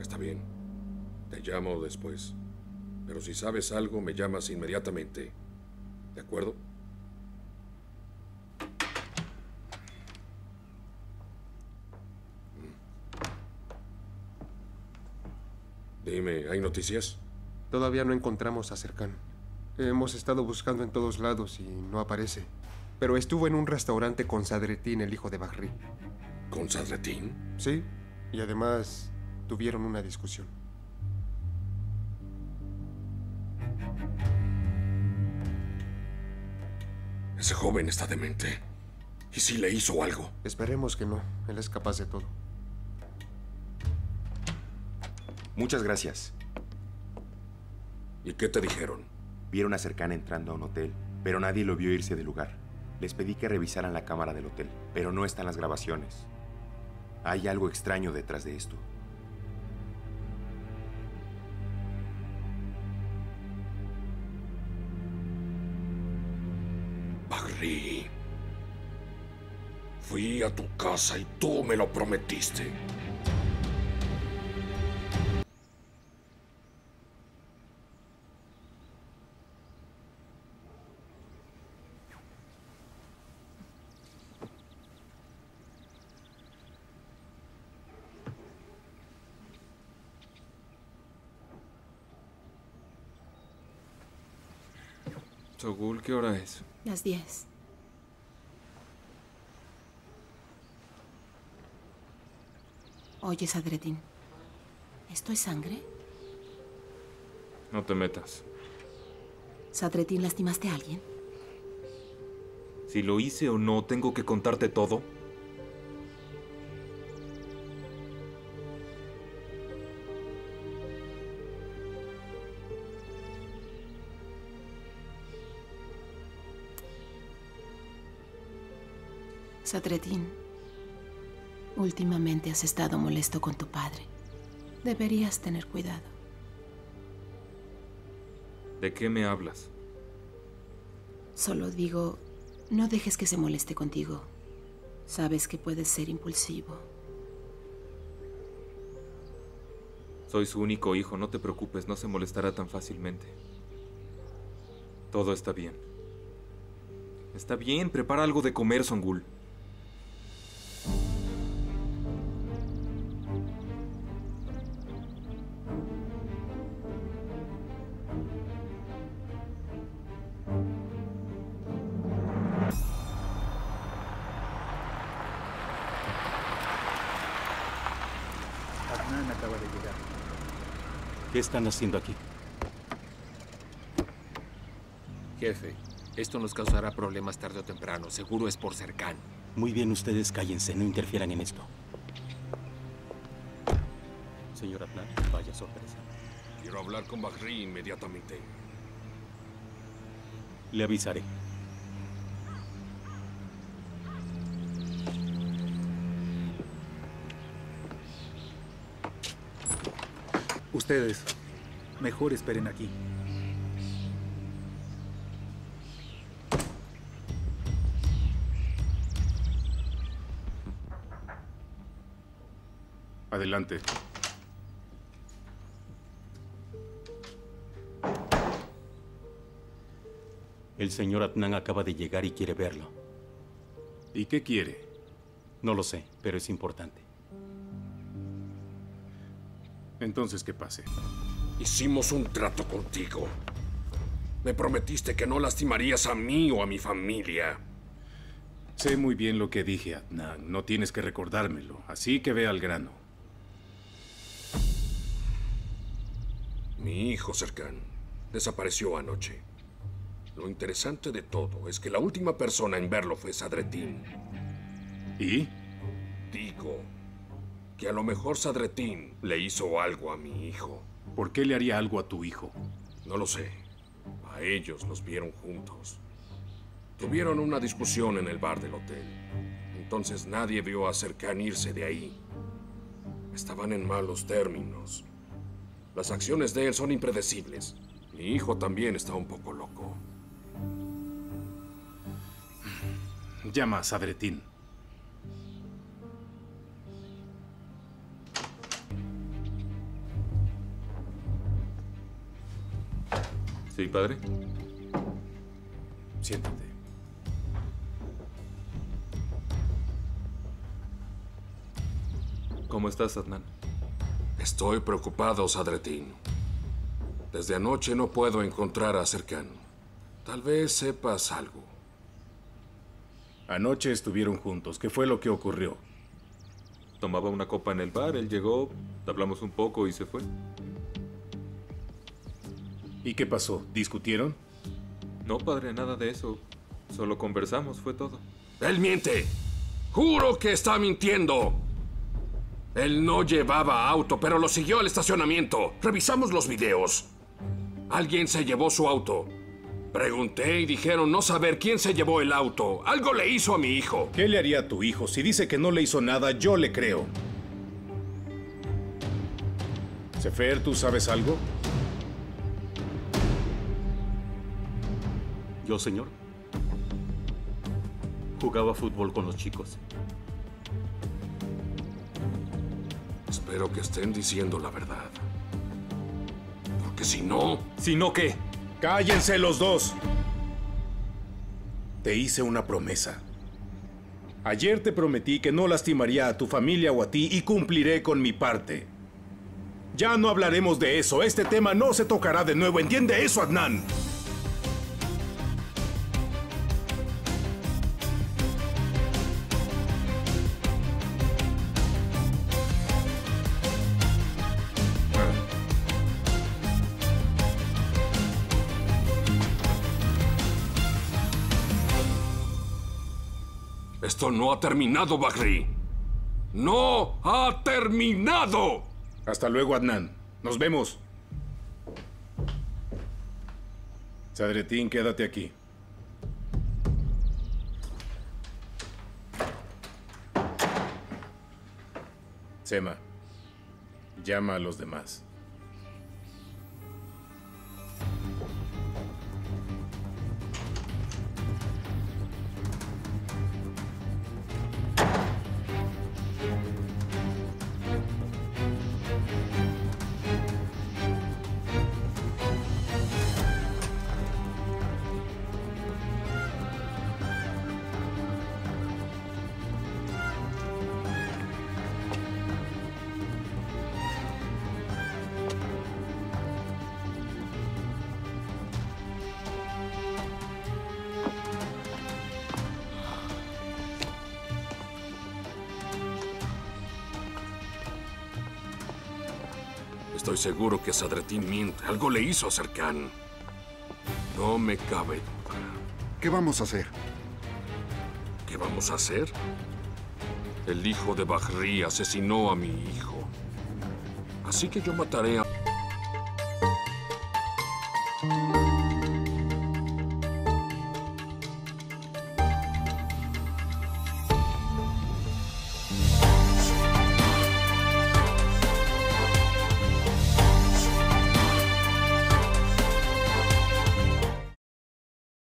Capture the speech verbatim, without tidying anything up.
Está bien. Te llamo después. Pero si sabes algo, me llamas inmediatamente. ¿De acuerdo? Dime, ¿hay noticias? Todavía no encontramos a Serkan. Hemos estado buscando en todos lados y no aparece. Pero estuvo en un restaurante con Sadrettin, el hijo de Bahri. ¿Con Sadrettin? Sí, y además tuvieron una discusión. Ese joven está demente. ¿Y si le hizo algo? Esperemos que no. Él es capaz de todo. Muchas gracias. ¿Y qué te dijeron? Vieron a Serkan entrando a un hotel, pero nadie lo vio irse del lugar. Les pedí que revisaran la cámara del hotel, pero no están las grabaciones. Hay algo extraño detrás de esto. Bahri. Fui a tu casa y tú me lo prometiste. Sogul, ¿qué hora es? Las diez. Oye, Sadrettin, ¿esto es sangre? No te metas. Sadrettin, ¿lastimaste a alguien? Si lo hice o no, ¿tengo que contarte todo? Sadrettin, últimamente has estado molesto con tu padre. Deberías tener cuidado. ¿De qué me hablas? Solo digo, no dejes que se moleste contigo. Sabes que puedes ser impulsivo. Soy su único hijo, no te preocupes, no se molestará tan fácilmente. Todo está bien. Está bien, prepara algo de comer, Songul. Adnan acaba de llegar. ¿Qué están haciendo aquí? Jefe, esto nos causará problemas tarde o temprano. Seguro es por Serkan. Muy bien, ustedes cállense, no interfieran en esto. Señor Adnan, vaya sorpresa. Quiero hablar con Bahri inmediatamente. Le avisaré. Ustedes, mejor esperen aquí. Adelante. El señor Adnan acaba de llegar y quiere verlo. ¿Y qué quiere? No lo sé, pero es importante. Entonces, que pase. Hicimos un trato contigo. Me prometiste que no lastimarías a mí o a mi familia. Sé muy bien lo que dije, Adnan. No tienes que recordármelo. Así que ve al grano. Mi hijo Serkan desapareció anoche. Lo interesante de todo es que la última persona en verlo fue Sadrettin. ¿Y? Digo que a lo mejor Sadrettin le hizo algo a mi hijo. ¿Por qué le haría algo a tu hijo? No lo sé. A ellos los vieron juntos. Tuvieron una discusión en el bar del hotel. Entonces nadie vio a Serkan irse de ahí. Estaban en malos términos. Las acciones de él son impredecibles. Mi hijo también está un poco loco. Llama a Sadrettin. Sí, padre. Siéntate. ¿Cómo estás, Adnan? Estoy preocupado, Sadreddin. Desde anoche no puedo encontrar a Serkan. Tal vez sepas algo. Anoche estuvieron juntos. ¿Qué fue lo que ocurrió? Tomaba una copa en el bar, él llegó, hablamos un poco y se fue. ¿Y qué pasó? ¿Discutieron? No, padre, nada de eso. Solo conversamos, fue todo. ¡Él miente! ¡Juro que está mintiendo! Él no llevaba auto, pero lo siguió al estacionamiento. Revisamos los videos. Alguien se llevó su auto. Pregunté y dijeron no saber quién se llevó el auto. Algo le hizo a mi hijo. ¿Qué le haría a tu hijo? Si dice que no le hizo nada, yo le creo. Sefer, ¿tú sabes algo? Yo, señor, jugaba fútbol con los chicos. Espero que estén diciendo la verdad. Porque si no... ¿Si no qué? ¡Cállense los dos! Te hice una promesa. Ayer te prometí que no lastimaría a tu familia o a ti y cumpliré con mi parte. Ya no hablaremos de eso. Este tema no se tocará de nuevo. ¿Entiende eso, Adnan? Esto no ha terminado, Bahri. ¡No ha terminado! Hasta luego, Adnan. Nos vemos. Sadreddin, quédate aquí. Sema, llama a los demás. Estoy seguro que Sadreddin miente. Algo le hizo a Serkan. No me cabe duda. ¿Qué vamos a hacer? ¿Qué vamos a hacer? El hijo de Bahri asesinó a mi hijo. Así que yo mataré a